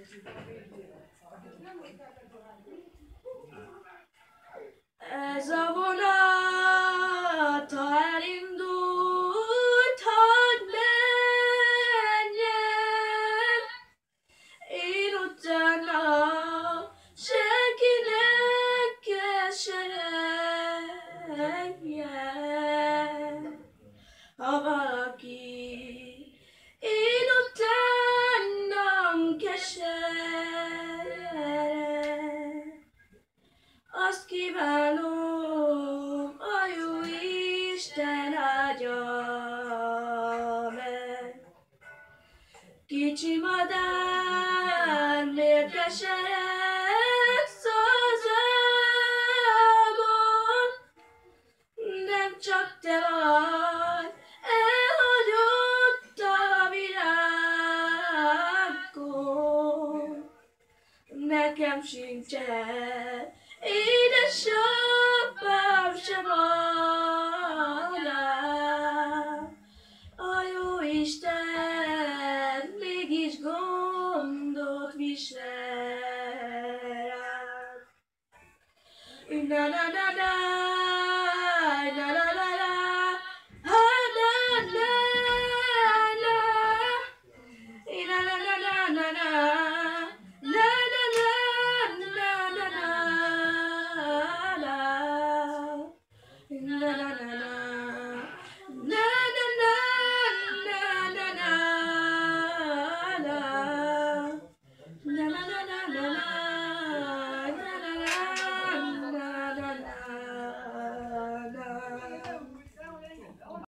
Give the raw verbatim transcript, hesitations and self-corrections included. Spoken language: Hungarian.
Ez a vonat, ha elindult, hadd menjen, én utána senkinek keseregjen. Ha valaki én utánam kesered, azt kívánom, a jó Isten áldja meg. Kicsi madár, miért keseregsz az ágon? Nem csak te vagy elhagyott a világon. Nekem sincsen édesapám sem anyám. A jó Isten mégis gondot visel rám. Na na na na.